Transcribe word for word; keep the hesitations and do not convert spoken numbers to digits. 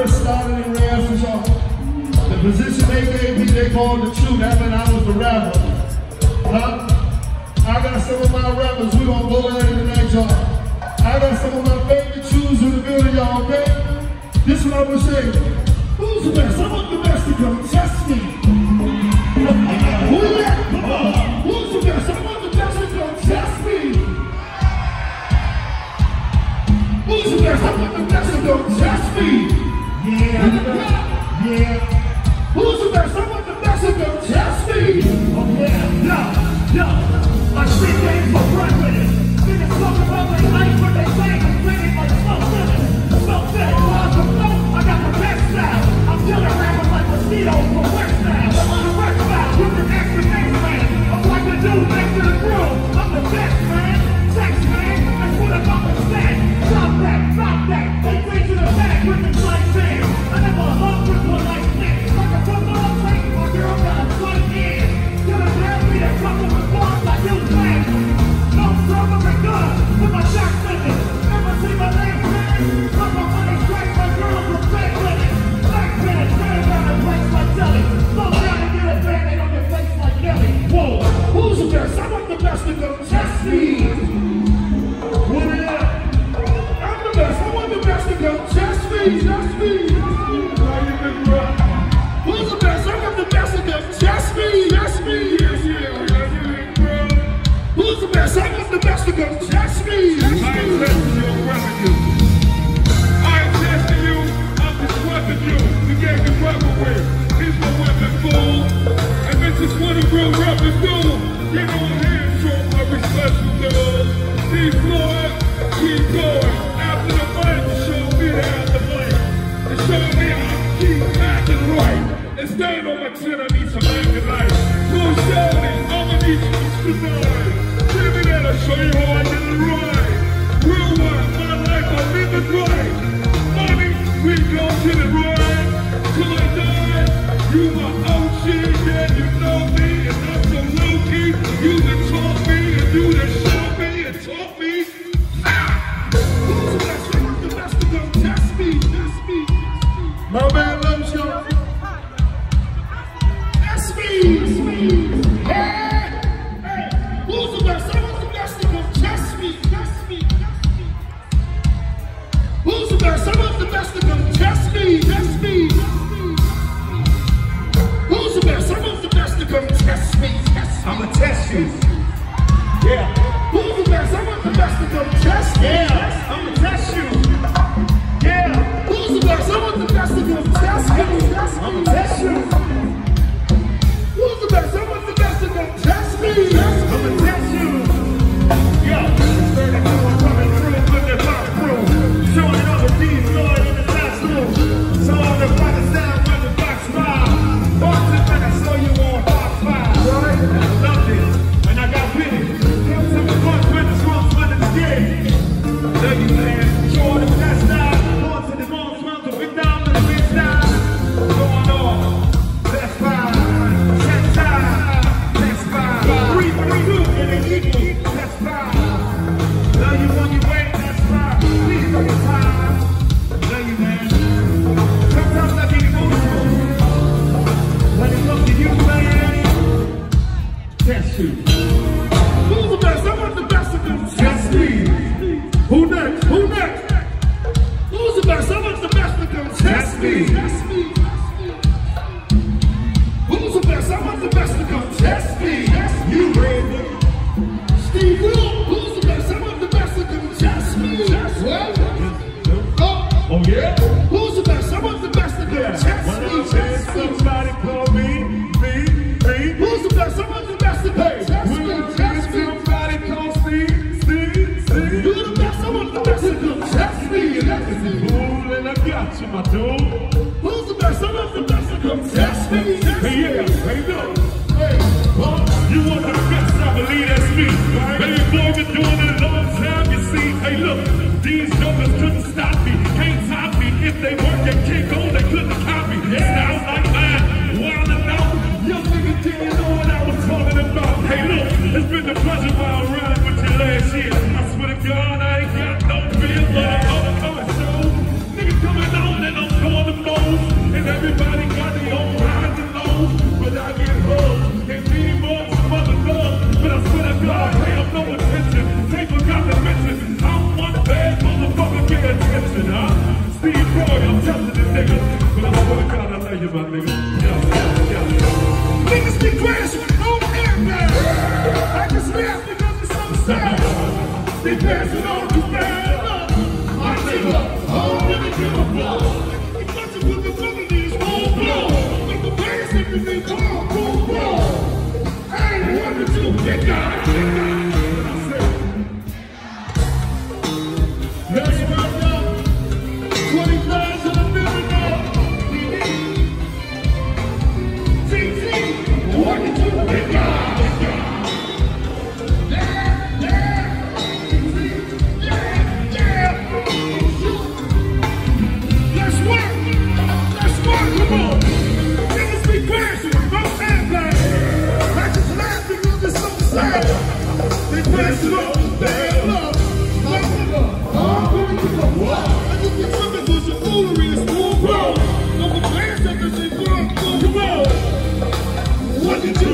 first started in rehearsals, y'all, the position they gave me, they called the truth. That meant I was the rapper. Huh? I got some of my rappers, we gonna go at it tonight, y'all. I got some of my favorite tunes in the building, y'all, okay? This is what I'm gonna say. Who's the best? I want the best to come test me. Who is that? Who's the best? I want the best to come test me. Who's the best? I want the best to come test me. Yeah, yeah. Who's the best? I want the best to come test me. Oh yeah, yo, yo. I spit games for breakfast. Niggas talk about their life, but they say I'm spitting like smoke living. Smoke living, while I'm smoke, I got the best style. I'm killing rappers like mosquitoes from West Nile. I'm the West Nile with an extra name man. I'm like the dude next to the grill. I'm the best man, sex man, that's what I'm up to say. Stop that, stop that, they bring to the back with the slight thing. I never hung with one like this. Like a football plate, my girl got a slight in. Till the damn me that couple with bars like you play. No trouble with guns, with my shots in it. Never see my name man. Put my money straight, my girls will stay with it. Black minute, turn around and place like jelly. Slow down and get a band-aid on your face like Kelly. Whoa, who's the best? I want the best to go test me. What is that? I'm the best, I want the best to go test me. Test me, test me. Who's the best? I want the best to go test me. Test me. Yes, yeah. Who's the best? I want the best to go test me. Test me. I ain't testing you, I'm rapping you. I ain't testing you, I'm disrupting you. You gave me rubber with. Here's my weapon, fool. And this is what a real rapper do. Get on hands from every special dude. See Floyd, keep going. After the fight, you show me the afterlife. And show me how to keep acting right. And staying on my chin, I need some acting life. So shouting, I'ma need you tonight. Give me that, I'll show you how I did it right. Real one, my life, I live it right. Money, we gon' get it right. Till I die, you my O G, yeah, you know me. And I'm so low-key, you done taught me. And you done showed me and taught me. Ah! Who's the best? Who's the best to go test me? Test me. My man loves y'all. Test me. Test me. Hey! Hey! Who's the best? I want the best to go test me. Test me. Who's the best? I want the best to go test me. Test me. Who's the best? I want the best to go test me. Test me. I'ma test you. Yeah. Who's the best? I want the best to go test me. Yeah. I'ma test you. Yeah. Who's the best? I want the best to go test me. I'ma test you. Who's the best? I want the best to go test me. I'ma test you. Yo, thirty-two, I'm coming through with the pop crew. Showing up with these Floyd in the classroom. So I'm the rocket sound with the box five. Boston, man, I saw you on box five. Right? I loved it. And I got with it. Some of the fun with the swamp with the game. Love you, man. Show the best style. On to the wrong swamp to big down to the big style. Going on. Best five. Best five. Best five. Three for the group and they equal. Best five. Love you when you wait. Best five. Please take your time. Love you, man. Sometimes I get emotional. When it comes to you, man. Test you. Who's the best? I want the best to come test me. Who next? Who next? Who's the best? I want the best to come test me. Test me. Who's the best? I want the best to come test me. Test you, baby. Steve Will. Who's the best? I want the best to come test me. Test what? Oh, oh yeah. Who's the best? I want the best to come yeah. test me. Test me. Somebody call me. Me. Me. Who's the best? I want the best to come hey. test me. Test me. Somebody call Steve. Steve. Steve. You're the best. I want the best to come test me. Test me. Cool, and I got you, my dude. Who's the best? I want the best to come test me. Hey, yeah. Hey, look. Hey. Huh? You want the best? I believe that's me. Right? Hey, boy, been doing it a long time. You see? Hey, look. These jokers couldn't stop me. Can't top me. If they weren't that kick on, they couldn't copy. Yeah. Sounds like mine. Wild enough. Young nigga didn't know what I was talking about. Hey, look. It's been a pleasure while I ride with you last year. I swear to God, I ain't got no fear. But I'm coming through. Nigga coming on and I'm going to direction, huh? Speed Floyd, I'm telling this nigga. But I'm going to I love you, my nigga. Yeah, yeah, yeah. Niggas be crashing with no airbag. I just laugh because it's so sad. They passing on too bad. My nigga, I don't really give a fuck. You got to put the women in these full blow. Make the pants everything come, full blow. I ain't one to two, big guy, big guy. Let's rock up. twenty-five to the building now. T T, one to two, big guy, big guy. Yeah, yeah. Yeah, yeah. Let's work. Let's work, come on. Niggas be crashing with no airplane. I just laugh because it's so sad. They crashing up with bad love. I just get something for some foolery and small bro. No, the plans that they run, come on. What did you